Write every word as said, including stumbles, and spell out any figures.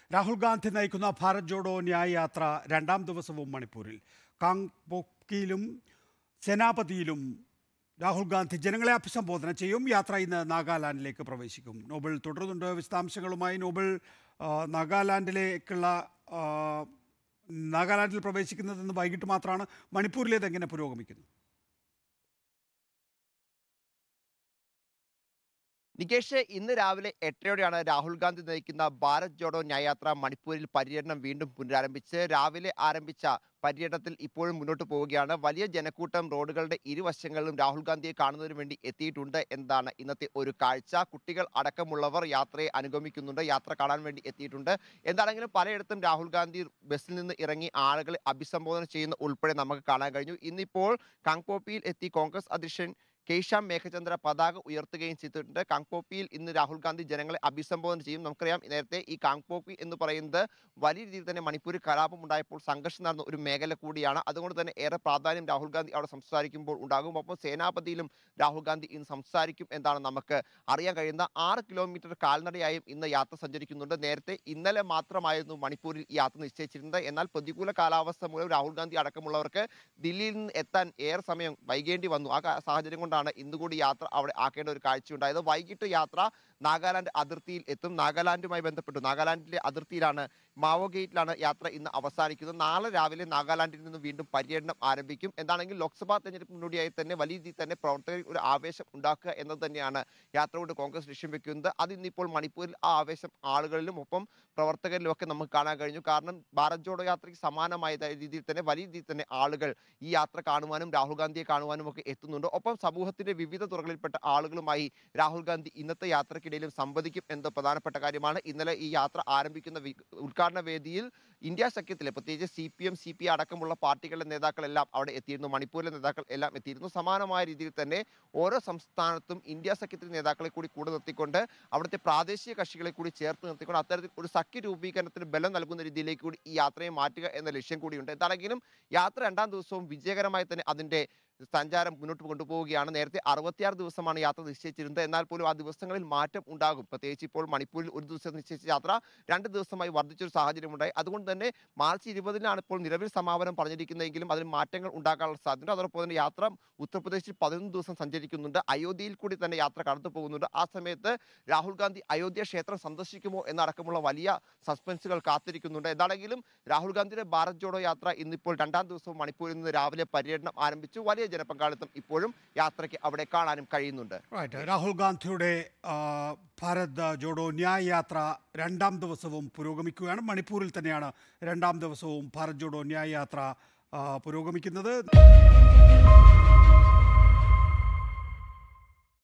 രാഹുൽ ഗാന്ധി നയിക്കുന്ന ഭാരത് ജോഡോ ന്യായ് യാത്ര രണ്ടാം ദിവസവും മണിപ്പൂരിൽ കാങ്പോക്കിയിലും സെനാപതിയിലും രാഹുൽ ഗാന്ധി ജനങ്ങളെ അഭിസംബോധന ചെയ്യും. യാത്ര ഇന്ന് നാഗാലാൻഡിലേക്ക് പ്രവേശിക്കും. നോബൽ തുടരുന്നുണ്ട് വിശദാംശങ്ങളുമായി. നോബൽ, നാഗാലാൻഡിലേക്കുള്ള നാഗാലാൻഡിൽ പ്രവേശിക്കുന്നത് ഇന്ന് വൈകിട്ട് മാത്രമാണ്. മണിപ്പൂരിലേത് എങ്ങനെ പുരോഗമിക്കുന്നു? നികേഷ്, ഇന്ന് രാവിലെ എട്ടരയോടെയാണ് രാഹുൽ ഗാന്ധി നയിക്കുന്ന ഭാരത് ജോഡോ ന്യായ് യാത്ര മണിപ്പൂരിൽ പര്യടനം വീണ്ടും പുനരാരംഭിച്ച് രാവിലെ ആരംഭിച്ച പര്യടനത്തിൽ ഇപ്പോഴും മുന്നോട്ട് പോവുകയാണ്. വലിയ ജനക്കൂട്ടം റോഡുകളുടെ ഇരുവശങ്ങളിലും രാഹുൽ ഗാന്ധിയെ കാണുന്നതിന് വേണ്ടി എത്തിയിട്ടുണ്ട് എന്നതാണ് ഇന്നത്തെ ഒരു കാഴ്ച. കുട്ടികൾ അടക്കമുള്ളവർ യാത്രയെ അനുഗമിക്കുന്നുണ്ട്, യാത്ര കാണാൻ വേണ്ടി എത്തിയിട്ടുണ്ട്. എന്താണെങ്കിലും പലയിടത്തും രാഹുൽ ഗാന്ധി ബസ്സിൽ നിന്ന് ഇറങ്ങി ആളുകളെ അഭിസംബോധന ചെയ്യുന്ന ഉൾപ്പെടെ നമുക്ക് കാണാൻ കഴിഞ്ഞു. ഇന്നിപ്പോൾ കാങ്പോപ്പിയിൽ എത്തി കോൺഗ്രസ് അധ്യക്ഷൻ കേശാം മേഘചന്ദ്ര പതാക ഉയർത്തുകയും ചെയ്തിട്ടുണ്ട്. കാങ്പോപ്പിയിൽ ഇന്ന് രാഹുൽ ഗാന്ധി ജനങ്ങളെ അഭിസംബോധന ചെയ്യും. നമുക്കറിയാം, നേരത്തെ ഈ കാങ്പോപ്പി എന്ന് പറയുന്നത് വലിയ രീതിയിൽ തന്നെ മണിപ്പൂരിൽ കലാപം ഉണ്ടായപ്പോൾ സംഘർഷം നടന്ന ഒരു മേഖല കൂടിയാണ്. അതുകൊണ്ട് തന്നെ ഏറെ പ്രാധാന്യം രാഹുൽ ഗാന്ധി അവിടെ സംസാരിക്കുമ്പോൾ ഉണ്ടാകും. ഒപ്പം സേനാപതിയിലും രാഹുൽ ഗാന്ധി ഇന്ന് സംസാരിക്കും എന്നാണ് നമുക്ക് അറിയാൻ കഴിയുന്ന. ആറ് കിലോമീറ്റർ കാൽനടയായും ഇന്ന് യാത്ര സഞ്ചരിക്കുന്നുണ്ട്. നേരത്തെ ഇന്നലെ മാത്രമായിരുന്നു മണിപ്പൂരിൽ ഈ യാത്ര നിശ്ചയിച്ചിരുന്നത്. എന്നാൽ പ്രതികൂല കാലാവസ്ഥ മൂലം രാഹുൽ ഗാന്ധി അടക്കമുള്ളവർക്ക് ദില്ലിയിൽ നിന്ന് എത്താൻ ഏറെ സമയം വൈകേണ്ടി വന്നു. ആ സാഹചര്യം കൊണ്ട് ഇന്നുകൂടി യാത്ര അവിടെ ആക്കേണ്ട ഒരു കാഴ്ചയുണ്ടായത്. വൈകിട്ട് യാത്ര നാഗാലാൻഡ് അതിർത്തിയിൽ എത്തും. നാഗാലാൻഡുമായി ബന്ധപ്പെട്ടു നാഗാലാൻഡിലെ അതിർത്തിയിലാണ്, മാവോ ഗേറ്റിലാണ് യാത്ര ഇന്ന് അവസാനിക്കുന്നത്. നാളെ രാവിലെ നാഗാലാൻഡിൽ നിന്ന് വീണ്ടും പര്യടനം ആരംഭിക്കും. എന്താണെങ്കിലും ലോക്സഭാ തെരഞ്ഞെടുപ്പ് മുന്നോടിയായി തന്നെ വലിയ രീതിയിൽ തന്നെ പ്രവർത്തകരിൽ ഒരു ആവേശം ഉണ്ടാക്കുക എന്നത് തന്നെയാണ് യാത്ര കൊണ്ട് കോൺഗ്രസ് ലക്ഷ്യം വെക്കുന്നത്. അത് ഇന്നിപ്പോൾ മണിപ്പൂരിൽ ആ ആവേശം ആളുകളിലും ഒപ്പം പ്രവർത്തകരിലും ഒക്കെ നമുക്ക് കാണാൻ കഴിഞ്ഞു. കാരണം ഭാരത് ജോഡോ യാത്രയ്ക്ക് സമാനമായ രീതിയിൽ തന്നെ വലിയ രീതിയിൽ തന്നെ ആളുകൾ ഈ യാത്ര കാണുവാനും രാഹുൽ ഗാന്ധിയെ കാണുവാനും ഒക്കെ എത്തുന്നുണ്ട്. ഒപ്പം സമൂഹത്തിന്റെ വിവിധ തുറകളിൽപ്പെട്ട ആളുകളുമായി രാഹുൽ ഗാന്ധി ഇന്നത്തെ യാത്രക്കിടയിലും സംവദിക്കും എന്നത് പ്രധാനപ്പെട്ട കാര്യമാണ്. ഇന്നലെ ഈ യാത്ര ആരംഭിക്കുന്ന ഉദ്ഘാടന വേദിയിൽ ഇന്ത്യ സഖ്യത്തിലെ പ്രത്യേകിച്ച് C P M C P അടക്കമുള്ള പാർട്ടികളുടെ നേതാക്കളെല്ലാം അവിടെ എത്തിയിരുന്നു. മണിപ്പൂരിലെ നേതാക്കൾ എല്ലാം എത്തിയിരുന്നു. സമാനമായ രീതിയിൽ തന്നെ ഓരോ സംസ്ഥാനത്തും ഇന്ത്യ സഖ്യത്തിലെ നേതാക്കളെ കൂടി കൂടെ നിർത്തിക്കൊണ്ട് അവിടുത്തെ പ്രാദേശിക കക്ഷികളെ കൂടി ചേർത്ത് നിർത്തിക്കൊണ്ട് അത്തരത്തിൽ ഒരു സഖ്യ രൂപീകരണത്തിന് ബലം നൽകുന്ന രീതിയിലേക്ക് കൂടി ഈ യാത്രയെ മാറ്റുക എന്ന ലക്ഷ്യം കൂടിയുണ്ട്. എന്താണെങ്കിലും യാത്ര രണ്ടാം ദിവസവും വിജയകരമായി തന്നെ അതിന്റെ സഞ്ചാരം മുന്നോട്ട് കൊണ്ടുപോവുകയാണ്. നേരത്തെ അറുപത്തിയാറ് ദിവസമാണ് യാത്ര നിശ്ചയിച്ചിരുന്നത്. എന്നാൽ പോലും ആ ദിവസങ്ങളിൽ മാറ്റം ഉണ്ടാകും. പ്രത്യേകിച്ച് ഇപ്പോൾ മണിപ്പൂരിൽ ഒരു ദിവസം നിശ്ചയിച്ച യാത്ര രണ്ട് ദിവസമായി വർദ്ധിച്ചൊരു സാഹചര്യം ഉണ്ടായി. അതുകൊണ്ട് തന്നെ മാർച്ച് ഇരുപതിനാണ് ഇപ്പോൾ നിലവിൽ സമാപനം പറഞ്ഞിരിക്കുന്നതെങ്കിലും അതിന് മാറ്റങ്ങൾ ഉണ്ടാകാനുള്ള സാധ്യത. അതോടൊപ്പം തന്നെ യാത്ര ഉത്തർപ്രദേശിൽ പതിനൊന്ന് ദിവസം സഞ്ചരിക്കുന്നുണ്ട്. അയോധ്യയിൽ കൂടി തന്നെ യാത്ര കടന്നു പോകുന്നുണ്ട്. ആ സമയത്ത് രാഹുൽ ഗാന്ധി അയോധ്യ ക്ഷേത്രം സന്ദർശിക്കുമോ എന്നടക്കമുള്ള വലിയ സസ്പെൻസുകൾ കാത്തിരിക്കുന്നുണ്ട്. എന്താണെങ്കിലും രാഹുൽ ഗാന്ധിയുടെ ഭാരത് ജോഡോ യാത്ര ഇന്നിപ്പോൾ രണ്ടാം ദിവസവും മണിപ്പൂരിൽ നിന്ന് രാവിലെ പര്യടനം ആരംഭിച്ചു. വലിയ ജനപങ്കാളിത്തം ഇപ്പോഴും യാത്രയ്ക്ക് അവിടെ കാണാനും കഴിയുന്നുണ്ട്. രാഹുൽ ഗാന്ധിയുടെ ഭാരത് ജോഡോ ന്യായ് യാത്ര രണ്ടാം ദിവസവും പുരോഗമിക്കുകയാണ്. മണിപ്പൂരിൽ തന്നെയാണ് രണ്ടാം ദിവസവും ഭാരത് ജോഡോ ന്യായ് യാത്ര പുരോഗമിക്കുന്നത്.